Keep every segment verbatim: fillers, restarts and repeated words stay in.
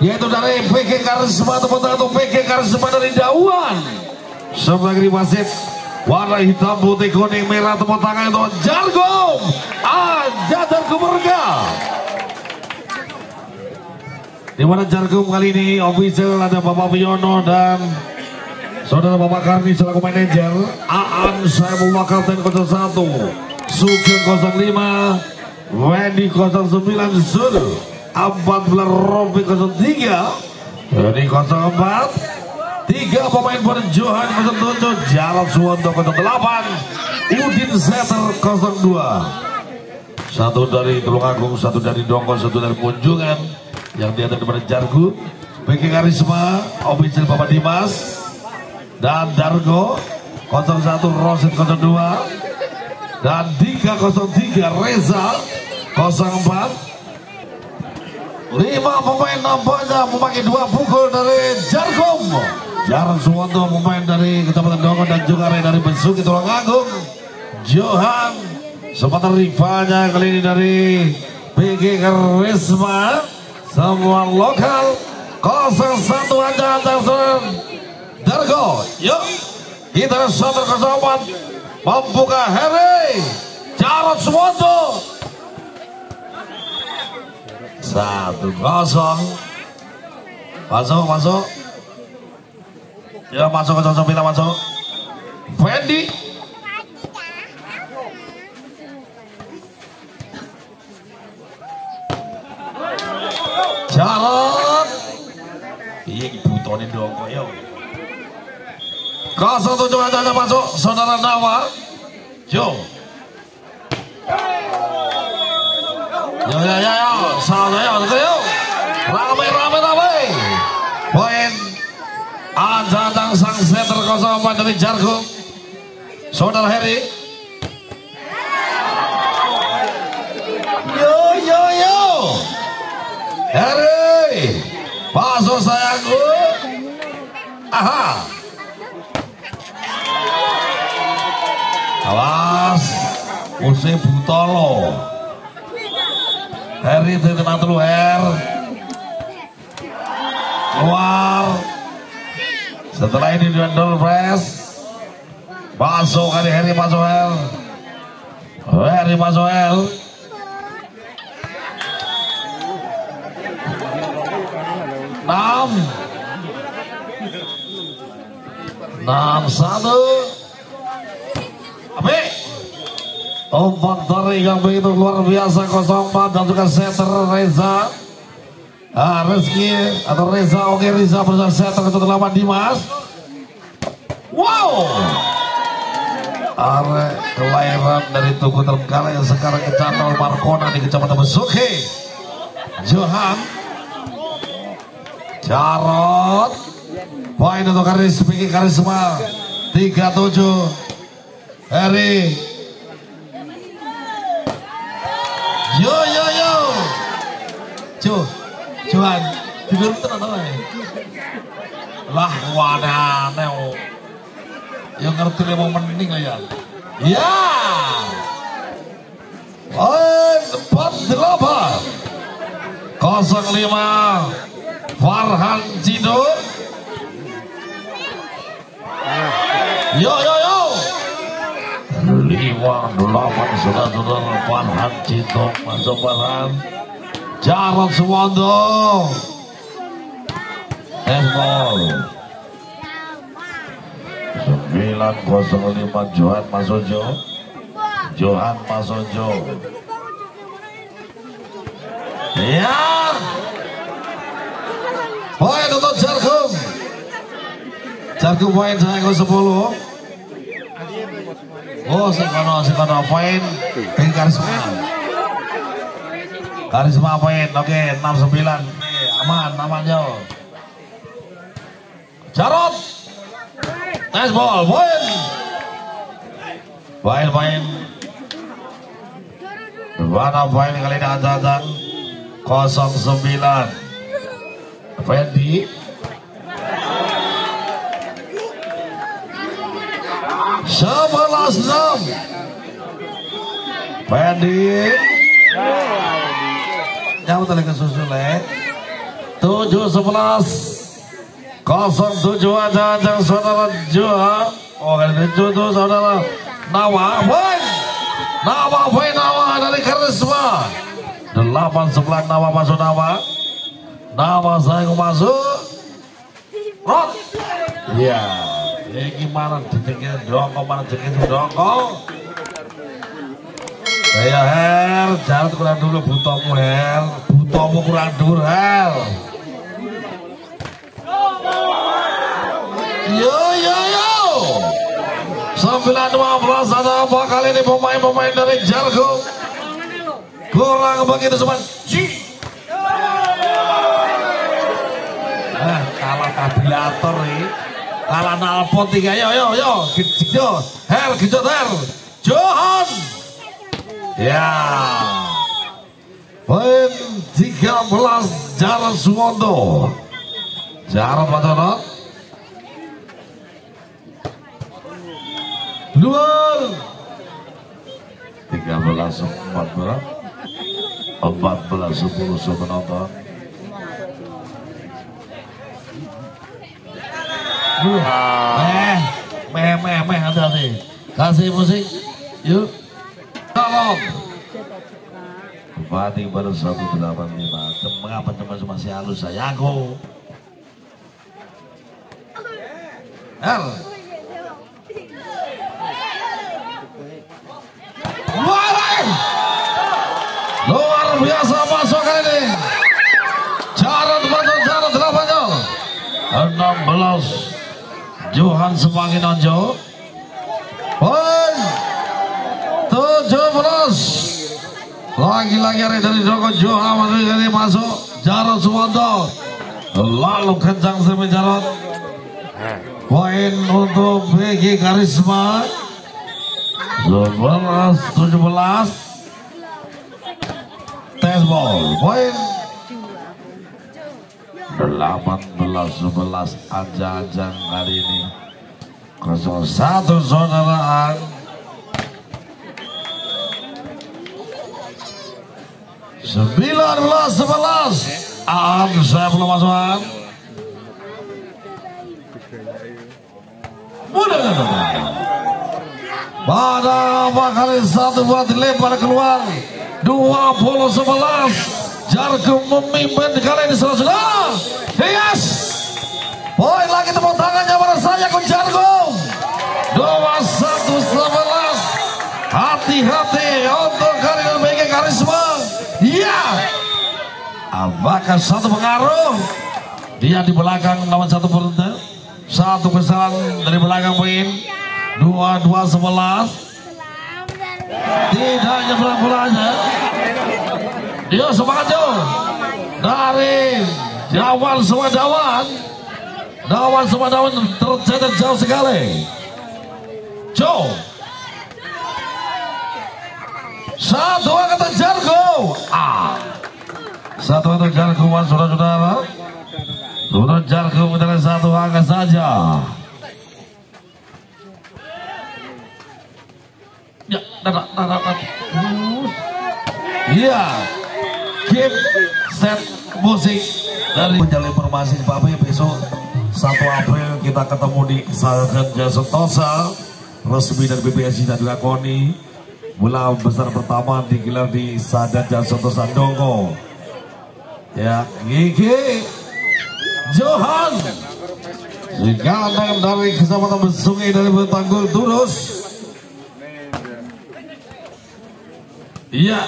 yaitu dari P G Karisma atau P G Karisma dari Dauan. Sebelah kiri wasit warna hitam putih kuning merah, tepuk tangan untuk Jargum Aja Jargum Merga. Di mana Jargum kali ini official ada Bapak Wiono dan Saudara Bapak Karni selaku manajer. Aan saya mewakil kapten nol satu, Sugeng nol lima, Wendy nol sembilan, Zulu empat belas, Robi nol tiga, Reni nol empat, tiga pemain berjohan nol tujuh, Jarod Suwanto nol delapan, Udin Setter nol dua, satu dari Tulungagung, satu dari Dongkol, satu dari Punjungan yang di atas daripada Jargu. P G Karisma official Bapak Dimas dan Dargo nol satu, Rosid nol dua, dan Dika nol tiga, Reza nol empat. Lima pemain nampaknya memakai dua pukul dari Jargum. Jarod Suwanto pemain dari Kecamatan Dongkol dan juga dari Besuki Tulungagung. Johan sepatah rivalnya kali ini dari P G Karisma, semua lokal. Nol satu aja antar Dargo, yuk kita satu nol empat membuka Heri Jarod Suwanto satu kosong. Masuk masuk ya, masuk ke sembilan, masuk Fendi. Jarod iya dibutonin dong kok yuk. nol tujuh aja masuk Saudara Nawa. Yo Yo yo yo yo, saudara yo, yo, rame rame rame. Poin Anjadang sang setter nol empat dari Jargum, Saudara Heri. Yo yo yo, Heri, masuk sayangku. Aha. Awas, usai butolo. Heri terkena telu her. Keluar. Setelah ini di door press. Masuk kali Heri, masuk her. Heri masuk her. Enam. Enam satu. Ape umpan tarik yang begitu luar biasa nol empat dan juga setter Reza ah, Rizky atau Reza. Oke, Reza bersama setter ke delapan Dimas. Wow, are kelahiran dari Tugu Terenggalek yang sekarang kecamatan Markona di Kecamatan Besuki. Johan Jarod, poin untuk Karisma Karisma tiga tujuh. Heri, yo yo yo, Jo, Johan, tidur tenang tenang. Lah wadah neo, yang ngerti lima mending lah ya. Ya, poin empat delapan, kosong lima, Farhan Cido. Yo yo yo. Lima delapan saudara-saudara, Farhan Cito masuk Farhan. Jarod Suwanto Esmol sembilan kosong lima, Johan masuk Jo. Johan masuk Jo. Ya, poin untuk Jargum. Jargum poin saya ke sepuluh. Oh, sekono sekono poin P G Karisma. Karisma poin, oke, enam sembilan. Aman, aman jauh. Jarod nice ball, poin. Poin, poin. Mana poin kali ini Anjadang nol sembilan. Fendi sebelas enam. Fendi yang betul ke susul eh. tujuh sebelas kosong tujuh aja ajang saudara Johan. Oh kan itu tuh saudara Nawa poin Nawa poin Nawa dari Karisma delapan sebelas Nawa masuk Nawa Nawa saya masuk Rot ya ya gimana jengkel dongko mana jengkel dongko ya Her jangan kurang dulu butomu Her butomu kurang dulu Her yo yo yo sembilan dua belas ada apa kali ini pemain-pemain dari Jargo kurang begitu sobat eh kalah kabilator nih kalah nalpot tiga yo yo yo gitu Her gitu Her Johan ya poin tiga belas Jarod Suwondo Jarod Patonot luar tiga belas empat belas empat belas sepuluh penonton meh meh meh meh hati-hati kasih musik yuk tolong Bupati baru satu delapan lima mengapa teman masih halus sayangku L luar biasa masuk kali ini Jarod Patonot Jarod delapan enam belas Johan semakin nonjol poin tujuh belas lagi-lagi hari dari Joko Johan kali masuk Jarod Suwondo lalu kencang semi Jarod poin untuk B G Karisma sebelas tujuh belas Tesbol poin delapan belas sebelas ajang-ajang kali ini nol satu saudaraan sembilan belas sebelas Aan saya belum masuk mudah pada apa kali satu buat dilempar keluar dua puluh sebelas Jargo memimpin kali ini saudara yes poin lagi tepuk tangannya pada saya ke Jargo dua satu sebelas hati-hati untuk kali ini B G Karisma iya apakah satu pengaruh dia di belakang lawan satu peruntuk satu kesalahan dari belakang poin dua dua sebelas tidak hanya bola-bolanya dia semangat jauh dari Dawan semua Dawan Dawan semua Dawan tercetak jauh sekali Joe satu angkatan Jargo ah satu angkatan Jargo saudara-saudara saudara Jargo mendapat satu angka saja ya dadah dadah dadah iya game set musik dari menjalin informasi Pak B besok satu April kita ketemu di Sarjana Sentosa resmi dari B P S I dan dilakoni bola besar pertama digelar di Sarjana Sentosa Dongo ya Gigi Johan digandeng dari Kecamatan Besungai dari Betanggul Turus iya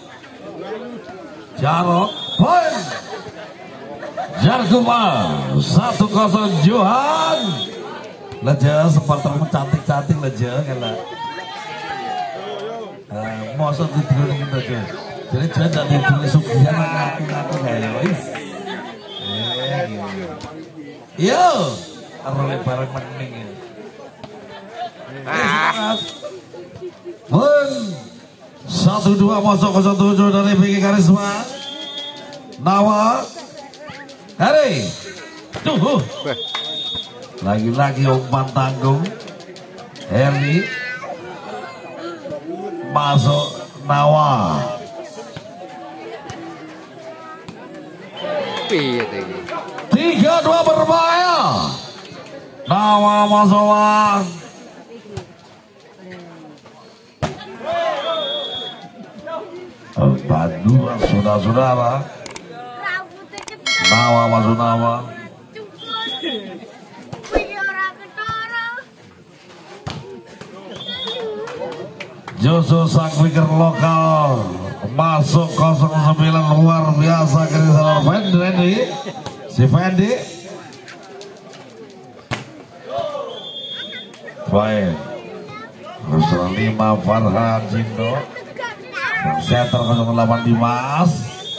Jarod poin Jarguma satu kosong Johan leja sempat terlalu cantik-cantik leja kala masa tidur gitu aja jadi jangan tak tidur sugihan ngaku-ngaku kayak wis yo arole bareng mening ya poin satu dua masuk kosong tujuh dari B G Karisma Nawa Hari tuh lagi-lagi umpan tanggung Heri masuk Nawa Tiga dua berbahaya. Nama Masawan. Banduan saudara-saudara. Nawa masuk nawa. Joso sang winger lokal masuk nol sembilan luar biasa kirisan Fendi. Si Fendi. Baik. Terus lima Farhan Jindo. Center nol delapan Dimas.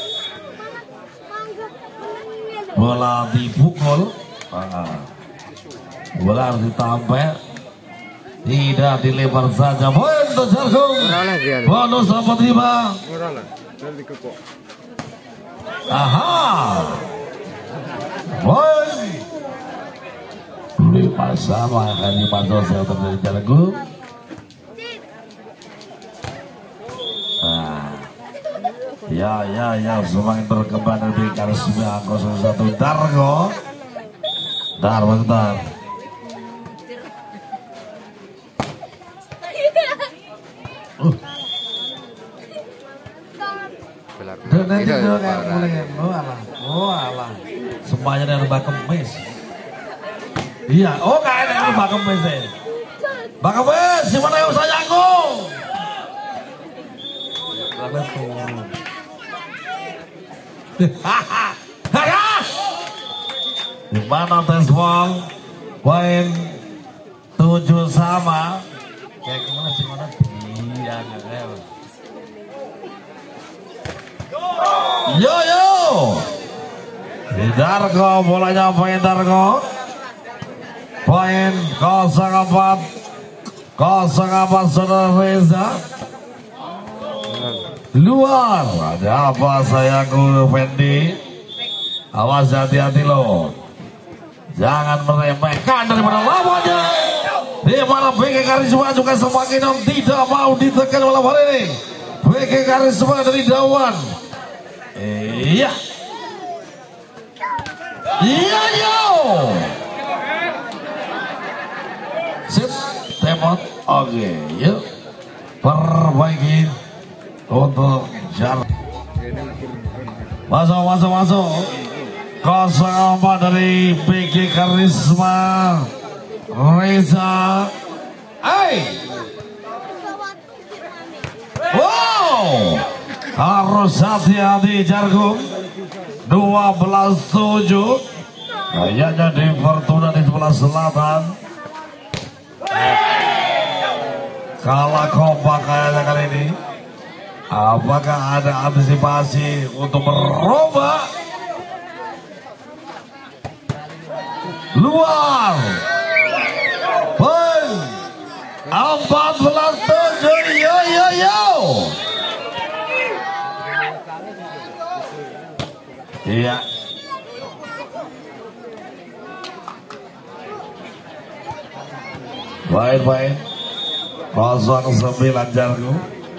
Bola dipukul. Ah. Bola harus ditampil. Tidak dilebar saja. Poin untuk Jargum. Bonus empat lima. Aha. Poin. Lima sama akan dipantau saya terjadi Jargum. Nah. Ya ya ya semakin berkembang dari Karisma nol satu Dargo. Dar bentar. Uh. Nanti tuh kayak mulai oh alah, oh alah, semuanya dari Mbak Kemis. Iya, oh kayak dari Mbak Kemis ya. Mbak Kemis, di mana yang sayangku? Hahaha. Di mana tes ball? Poin tujuh sama. Kayak gimana sih mana? Iya nggak. Yo yo. Di Dargo bolanya poin Dargo. Poin kosong empat kosong empat saudara Reza. Luar ada apa sayangku Fendi? Awas hati-hati loh. Jangan meremehkan daripada lawannya. Di mana B K Karisma juga semakin tidak mau ditekan oleh hari ini. B K Karisma dari Dawan. Iya. Iya yo. Sip, temot. Oke, yuk. Perbaiki untuk jalan. Masuk, masuk, masuk. Kosong empat dari B K Karisma. Reza. Hey. Wow. Harus hati-hati Jargum. dua belas tujuh. Kayaknya di Fortuna di sebelah selatan. Kalah kompak kayaknya kali ini. Apakah ada antisipasi untuk merubah? Luar. Poin empat belas tujuh. Yo yo yo. Iya. Baik baik. Kosong sembilan Jargo.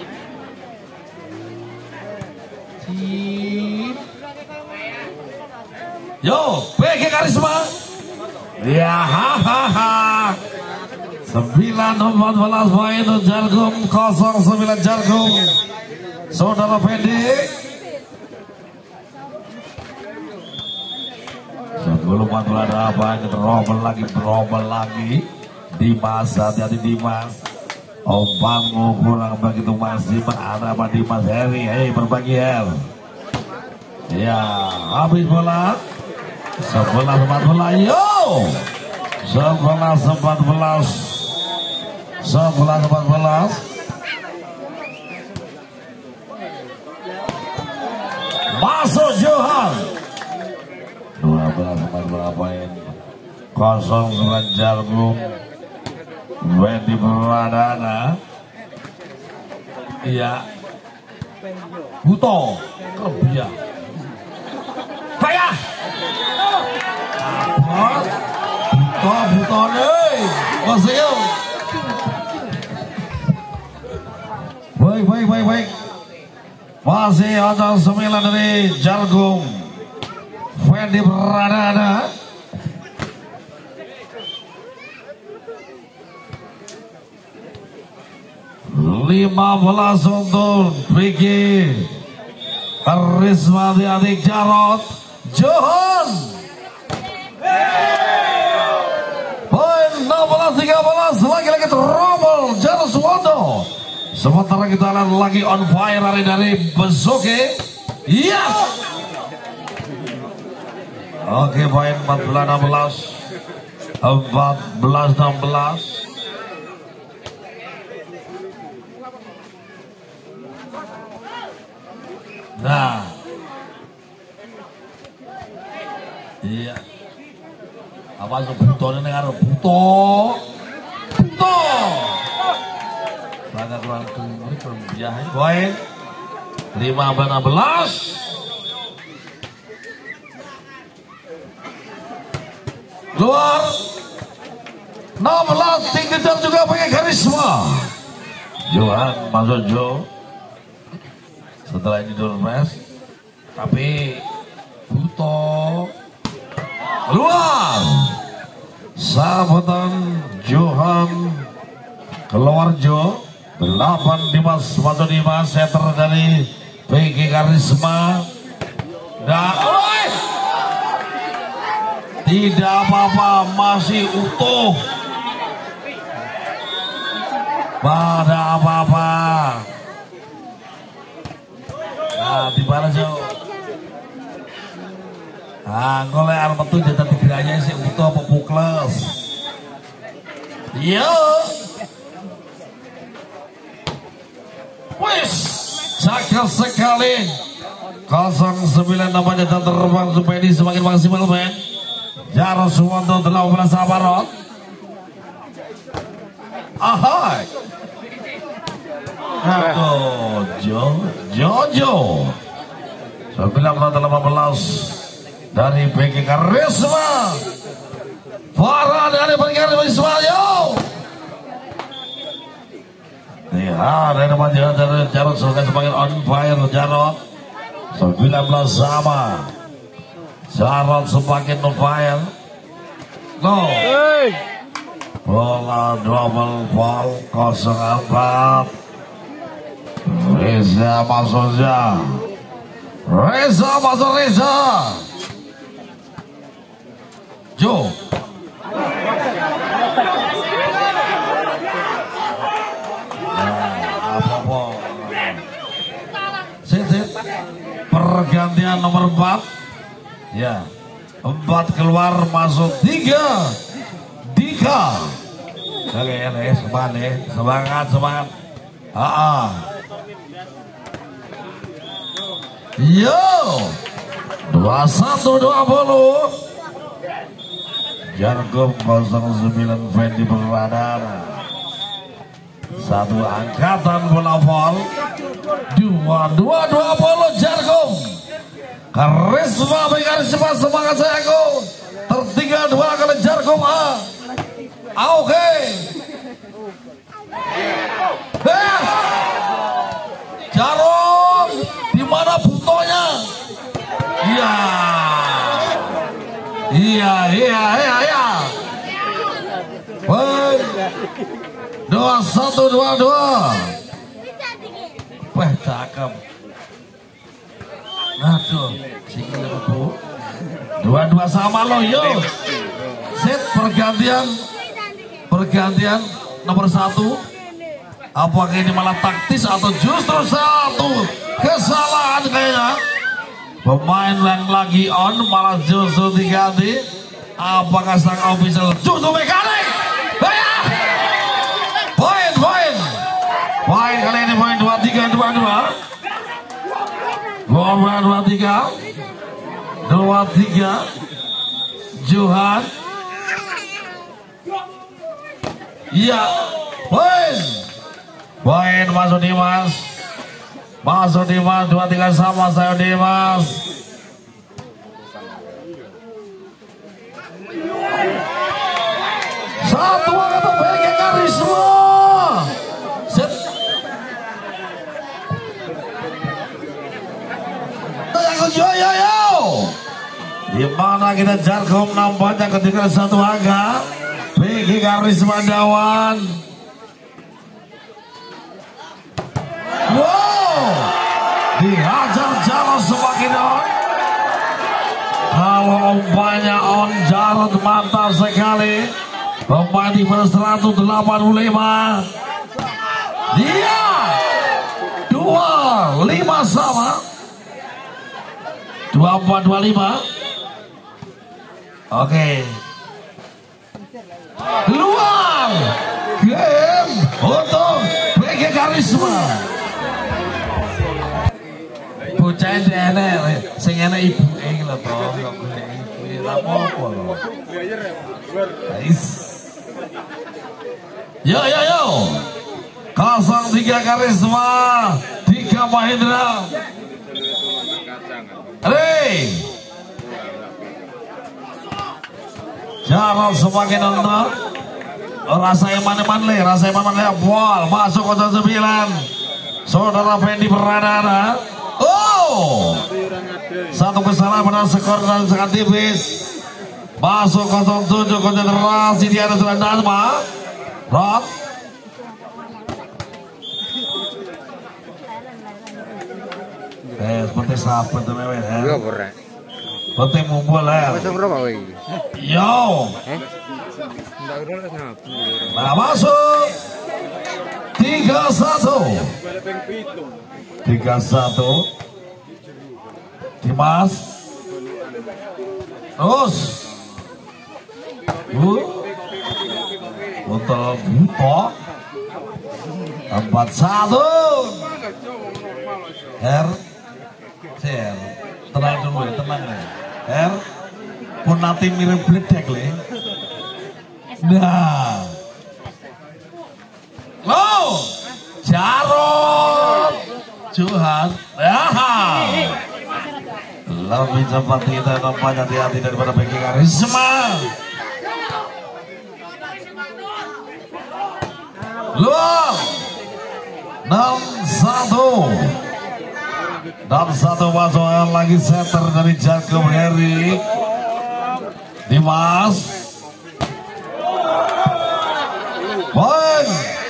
Yo, B K Karisma. Ya hahaha. Sembilan empat belas poin untuk Jargum. Kosong sembilan Jargum. Saudara Fendi. Sebelum waktu ada apa? Berobel lagi, berobel lagi. Dimas, hati-hati Dimas. Ombangmu kurang begitu Mas Dimas. Ada apa Dimas Heri? Hei berbagi Her. Ya, habis bola. Sebelas empat belas. Yo. Sebelas empat belas. Sebelas empat belas. Masuk Johan. Dua belas empat belas poin. Kosong sembilan Jargum. Wendy Pradana. Iya. Buto. Kelebihan. Payah. Apa? Buto, Buto nih. Masih. Baik, baik, baik, baik. Masih ada sembilan dari Jargum. Fendi Pradana. lima belas untuk Vicky Karisma di adik Jarot Johan. Poin enam belas tiga belas lagi-lagi trouble Jarot Suwondo. Sementara kita lihat lagi on fire hari dari Besoke. Yes. Oke, poin empat belas enam belas empat belas enam belas. Nah, iya. Apa sebetulnya dengan buto, buto. Sangat kurang tumbuh perbiahan. Poin lima belas enam belas. Keluar enam belas tinggi juga pakai karisma. Johan masuk Jo. Setelah ini Dormes, tapi Buto keluar. Sahabatan Johan keluar Jo. Delapan Dimas masuk Dimas, setter dari P G Karisma. Dan oi, tidak apa-apa, masih utuh. Pada apa-apa. Nah, di mana Jo? Ah, ngoleh arep metu jatah digeranya sih utuh apa pukles. Yo. Wis, cakep sekali. nol sembilan namanya dan terbang supaya ini semakin maksimal men. Jarot Suwondo delapan belas Sabarot. Ahai. Aduh, Jo, Jojo. sembilan belas delapan belas dari P G Karisma. Farah dari P G Karisma, yo. Lihat, dari maju dari Jarot semakin on fire. Jarot sembilan belas sama. Jarot semakin on fire. No. Bola double ball kosong empat. Reza masuknya. Reza masuk Reza. Jo. Apa-apa. Sit-sit. Pergantian nomor empat. Ya. Empat keluar masuk tiga. Dika. Oke, ya, semangat ya. Semangat, semangat. Ah, ah. Yo, dua satu dua puluh. Jarkom nol sembilan Fendi Pradana. Satu angkatan bola vol. Dua dua dua puluh Jarkom. Karisma Karisma semangat saya aku. Tertinggal dua kali Jarkom A. Ah, oke. Okay. Bes. Jarot di mana butonya? Iya. Iya, iya, iya, iya. Baik. Dua satu dua dua. Wah, cakep. Aduh, sikil bu. Dua dua sama lo, yo. Set pergantian, pergantian nomor satu. Apakah ini malah taktis atau justru satu kesalahan kayaknya? Pemain yang lagi on malah justru diganti. Apakah sang official justru mekanik? Bayar! Poin, poin. Poin kali ini poin dua tiga dua dua. Dua dua tiga. Dua tiga. Johan. Iya. Poin. Poin masuk Dimas. Masuk Dimas. Dua tiga sama saya Dimas. Satu angkatan P G Karisma. Set. Yo yo yo. mana kita Jarkom nampaknya ketika satu angka. P G Garis Mandawan. Wow, dihajar Jarod semakin on. Kalau umpannya on Jarod mantap sekali. Pemain di seratus delapan puluh lima. Dia dua lima sama. Dua empat dua lima. Oke. Keluar game untuk P G Karisma. Bocah enek sing enek ibuke iki lho to, kok golek ibuke lha apa lho. Guys. Yo yo yo. nol tiga Karisma, tiga Mahendra. Hei. Jarod semakin nonton. Rasa yang mana-mana le, rasa yang mana-mana le. Bol masuk kota sembilan. Saudara Fendi Pradana. Oh, satu kesalahan pada skor dan sangat tipis. Masuk nol tujuh konsentrasi di atas Randasma. Rod. Eh, seperti sahabat tuh mewah ya. Iya berat. Seperti mumpul ya. Masuk berapa wih? Yo. Eh? Nah masuk. Tiga satu. Tiga satu. Dimas. Terus. Bu. Untuk Buto. Empat satu. R. Ser. Tenang dulu ya, tenang ya. R. Pun nanti mirip bledek le. Nah. Loh. Jarod. Johan. Ya. Lebih cepat kita nampaknya hati-hati daripada P G Karisma. Loh. enam satu. enam satu masuk lagi center dari Jarkom Heri. Dimas. Poin.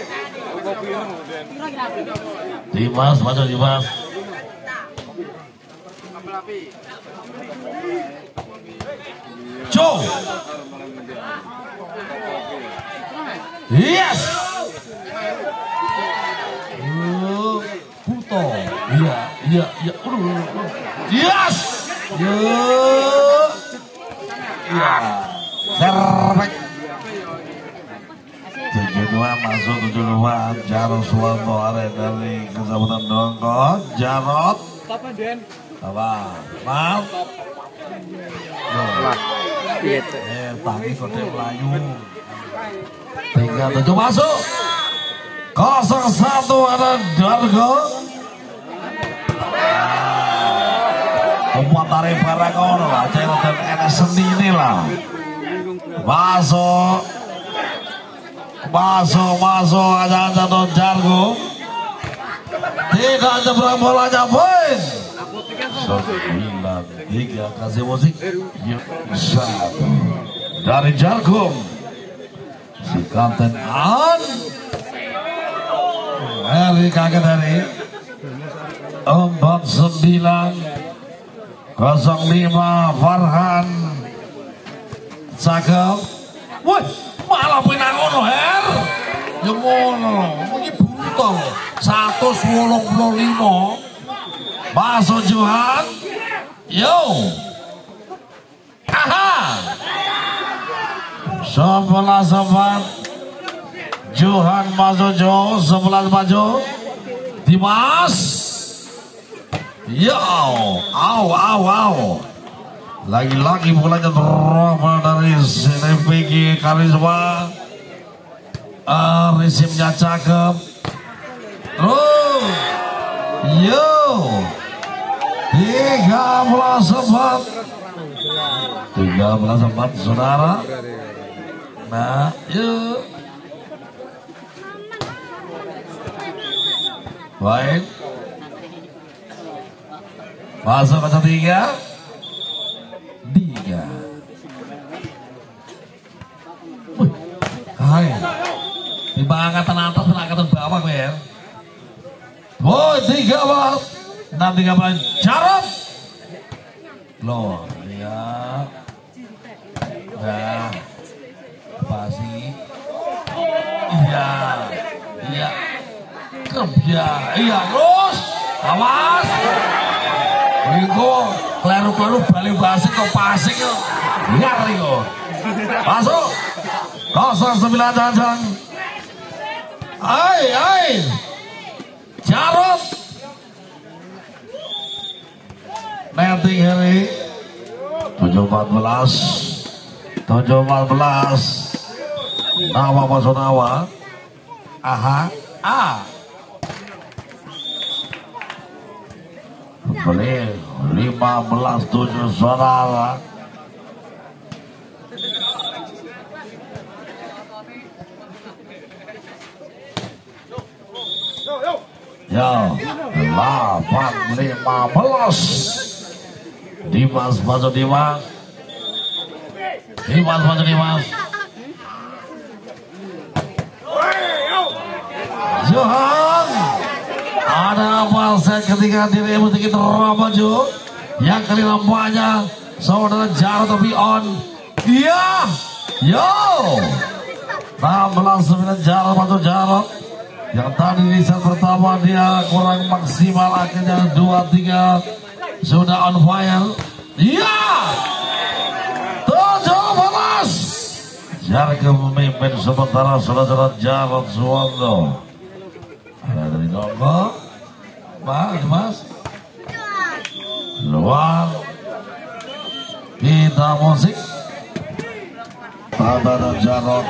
Dimas masuk Dimas. Joe. Yes. Buto. Iya, iya, iya. Yes. Iya. Serpek. tujuh dua masuk tujuh dua. Jarod Suwanto area dari Kecamatan Dongko. Jarod. Apa? Mal. Lah. Eh, tangi kode Melayu. Tiga tujuh masuk. Kosong satu ada Dargo. Umpat tarik barang ono lah. Jarod dan N S seni ini lah. Masuk. Masuk, masuk. Ada-ada Don Jargo. Tidak nyebrang bolanya poin. Sembilan tiga kasih musik. Yuk, satu dari Jarkom. Si Kapten An. Heri kaget dari empat sembilan nol lima Farhan. Cakep. Woi, malah pinang ngono Her. Ya ngono. Iki Buto seratus wolong puluh lima. Masuk Johan. Yo. Aha. Sebelas sempat. Johan masuk Jo. Sebelas maju. Dimas. Yo. Au, au, au. Lagi-lagi bolanya terombol dari P G Karisma. Uh, resimnya cakep. Terus. Yo. Tiga belas empat. Tiga belas empat saudara. Nah, yuk. Baik. Masuk ke tiga. Tiga. timbang angkatan atas dan angkatan bawah gue ya. Oh tiga belas enam tiga belas Jarod loh ya ya pasti iya iya kerja iya terus awas Ringo kleru-kleru balik basik kok pasik kok liar Ringo masuk nol sembilan Janjang ai ai Jarod netting hari tujuh empat belas tujuh empat belas Nawa masuk Nawa aha a beli lima belas tujuh saudara ya delapan lima belas Dimas masuk Dimas Dimas masuk Dimas Johan ada apa set ketika dirimu sedikit maju yang kali nampaknya saudara Jarod tapi on iya yo enam belas sembilan Jarod masuk Jarod yang tadi di set pertama dia kurang maksimal akhirnya dua tiga sudah on fire iya tujuh belas Jargo memimpin sementara saudara Jarod Suwondo ada dari Nonggo Pak Mas luar kita musik Tata dan Jarod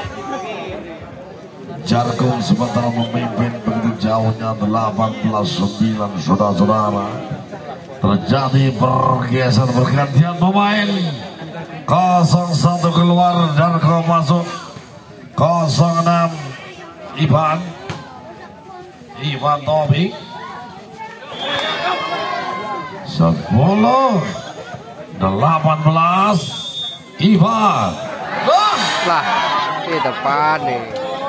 Jargo sementara memimpin begitu jauhnya delapan belas sembilan saudara-saudara terjadi pergeseran pergantian pemain nol satu keluar Jargo masuk nol enam Ivan Ivan Tobik sepuluh delapan belas Ivan lah di depan nih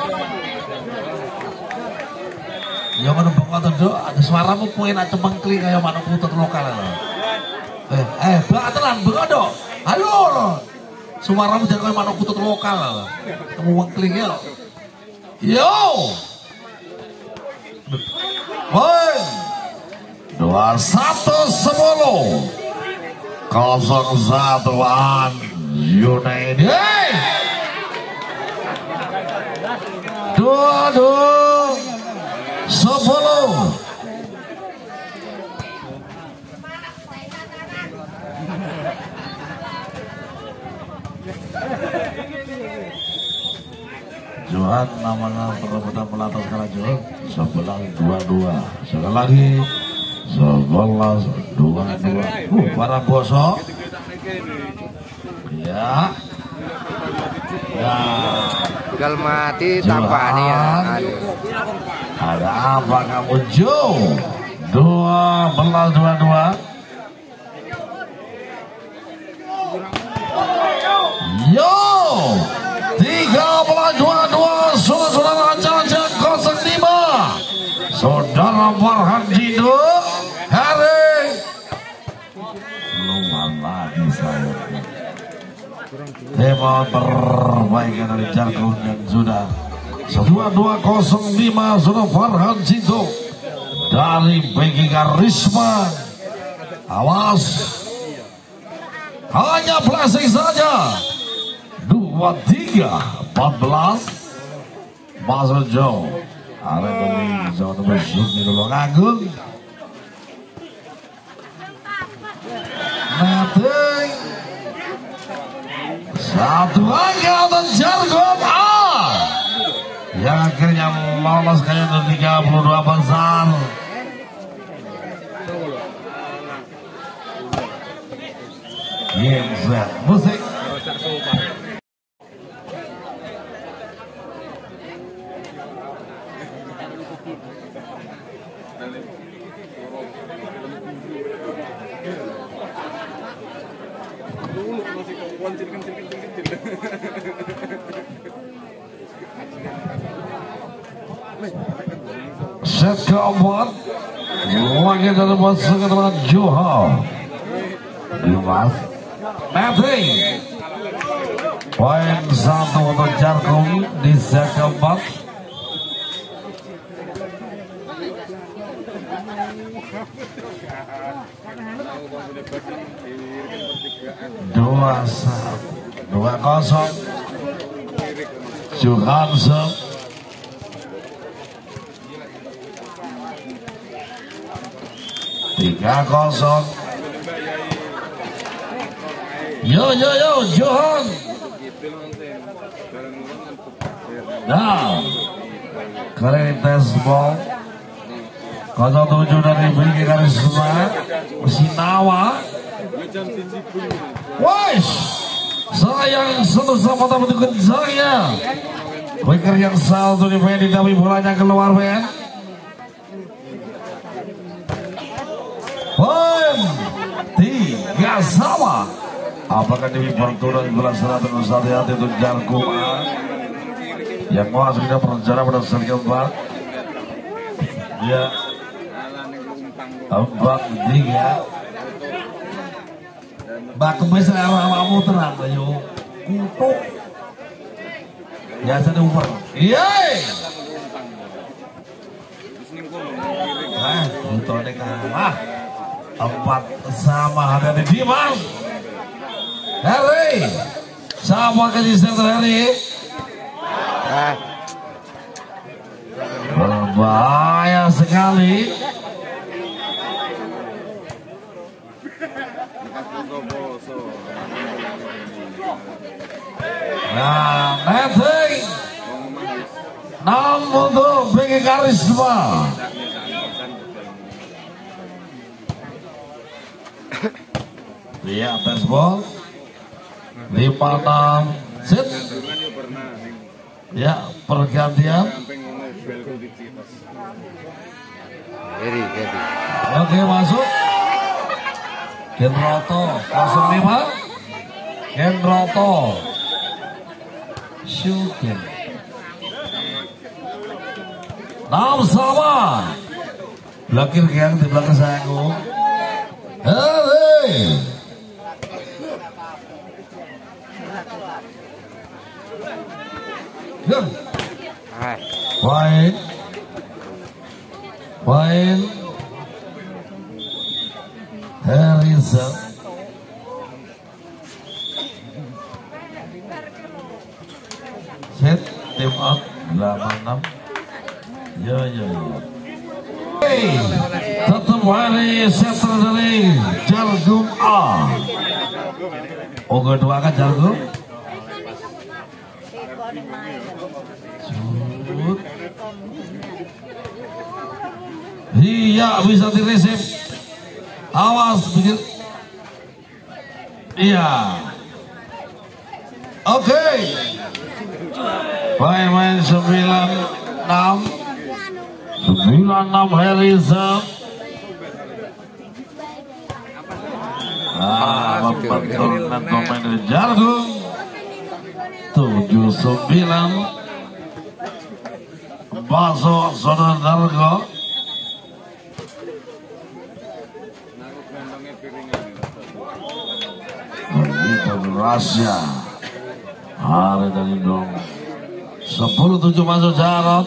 yang mana bengkot itu ada suaramu poin aja mengkli kayak mana putut lokal eh eh bengkotan bengkot halo suaramu jangan kayak mana putut lokal kamu mengkli ya yo poin dua satu sepuluh kosong satuan United dua dua sepuluh Johan namanya perebutan pelatih sekarang Johan sebelas dua dua sekali lagi sebelas dua dua uh para bosok ya ya tinggal mati tambah nih ya aduh. Ada apa kamu Jo dua belas dua dua yo tiga belas dua dua saudara-saudara Janjang nol lima saudara Farhan Jindo Hari lumayan lagi saya tema perbaikan dari Jargo yang sudah dua dua nol lima sudah Farhan Jindo dari Begi Karisma awas hanya blessing saja dua tiga empat belas masuk jauh ada dari zona besok di Tulung Agung nothing satu angka dan Jargo A yang akhirnya lolos ke tiga puluh dua besar game set musik Set keempat lagi dari pasangan teman Johan Dimas Netting. Poin satu untuk Jarkom di set keempat. Dua satu, dua kosong. Johansson. Tiga kosong. Yo yo yo Johan. Nah, kali tes ball. nol tujuh dari Bigi Karisma Sinawa. Wais, sayang satu sama tamu kencangnya. Wicker yang satu di Fendi tapi bolanya keluar Ben. Poin tiga sama. Apakah di perturun belas seratus hati-hati untuk Jarkom yang mau sudah berencana pada set keempat. Ya. Empat tiga. Bak kemes awakmu terang ayo. Kutuk. Biasa diuper. Yeay. Nah, utone kalah. Empat sama hati-hati Dimas. Heri. Sama kasih center Heri. Ah. Berbahaya sekali. Nah, netting enam untuk Bigi Karisma. Dia tes ball lima enam sit. Ya, pergantian. Eri, Eri. Oke, masuk. Genroto nol lima. Genroto shooting enam sama. Belakir yang di belakang saya aku. Hei. Poin. Poin. Harrison. Set tim up delapan enam. Yo yo yo. Hey, tetap hari setter dari Jarkom A. Oke dua kan Jarkom. Iya bisa diresip. Awas bikin. Iya. Oke. Okay. Main-main sembilan enam. sembilan enam Harrison. Ah, mempertulkan pemain dari Jarkom. tujuh sembilan. Baso Saudara Dargo. Begitu berasnya. Hari dari dong. Sepuluh tujuh masuk Jarod.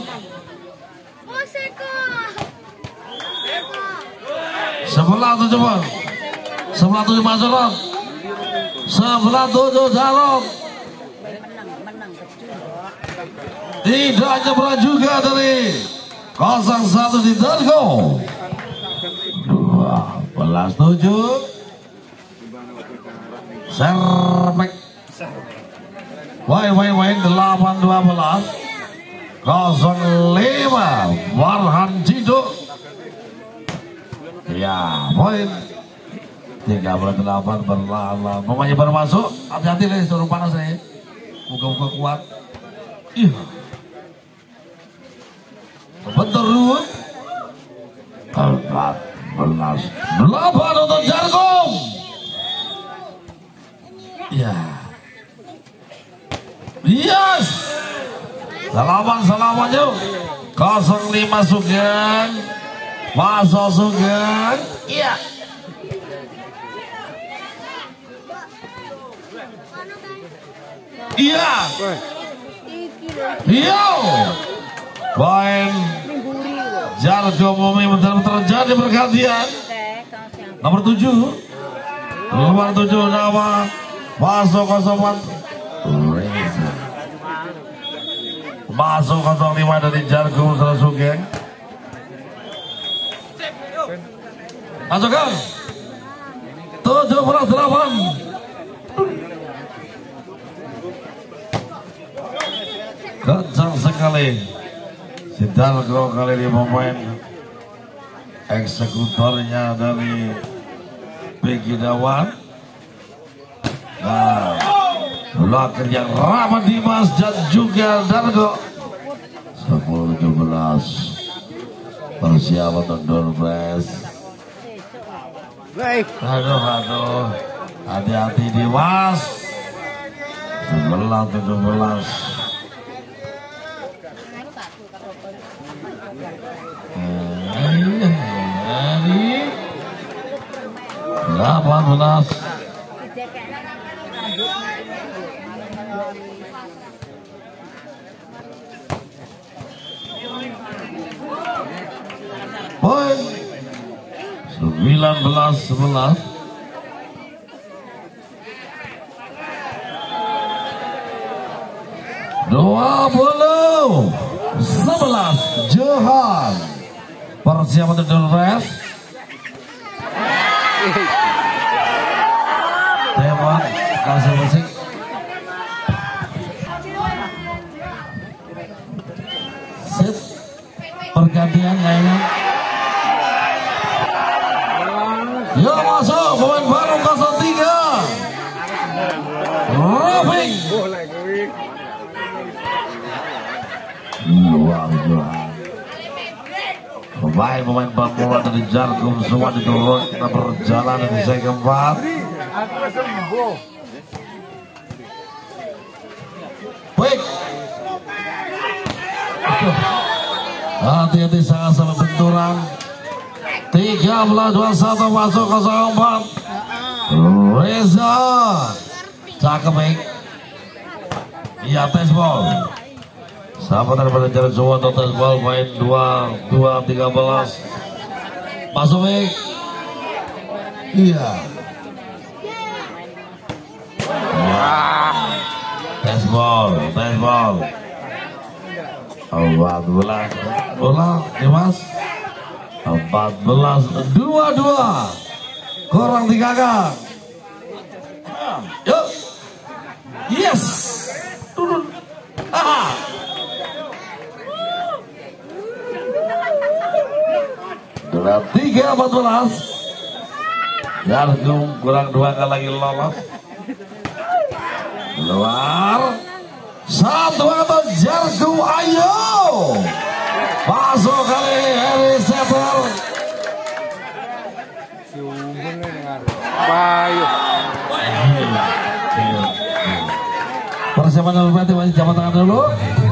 Sebelah tujuh bang. Sebelah tujuh masuk Rod. Sebelah tujuh Jarod. Tidak nyebrang juga dari nol satu di Dargo. Dua belas tujuh. Serpek. Wai wai wai delapan dua belas. nol lima Warhan Ciduk. Ya poin tiga puluh delapan berlalu. Pemainnya baru masuk. Hati-hati nih suruh panas nih. Muka-muka kuat. Iya. Bentar dulu. Empat belas delapan untuk Jarkom. Ya. Yes. Salaman salaman yuk. nol lima Sugeng. Masuk Sugeng. Iya. Iya. Iya. Poin Jargo Mumi bentar-bentar terjadi pergantian. Nomor tujuh. Nomor tujuh nama masuk kosong empat. Masuk kosong lima dari Jargo Sugeng. Masukkan tujuh belas delapan. Kencang sekali si Dargo kali ini pemain eksekutornya dari Peggy Dawan. Nah, belakang yang ramah Dimas dan juga Dargo. Sepuluh tujuh belas persiapan untuk Dorbes. Aduh aduh, hati-hati Dimas. Sebelas tujuh belas. Delapan belas. Poin sembilan belas sebelas. Dua puluh sebelas Johan. Persiapan untuk Dolores. Tembak kasih musik. Set pergantian lainnya. Ya masuk pemain baru nol tiga. Rafiq. Luar biasa. Pemain-pemain pemula dari Jargum semua diturun. Kita berjalan di sesi keempat. Baik. Hati-hati sangat-sangat benturan. tiga belas dua puluh satu masuk nol empat. Reza. Cakep baik. Iya tes ball. Sahabat daripada jarak semua total ball main dua dua tiga belas. Masuk baik. Iya. Tes ball, tes ball. empat belas bola Dimas. empat belas dua dua. Kurang tiga kan. Yuk. Yes. Turun. Aha. Sudah tiga empat belas. Jargum kurang dua kali lagi lolos. Keluar. Satu atau Jargum ayo. Masuk kali Harry Setter. Persiapan berarti masih jabat tangan dulu.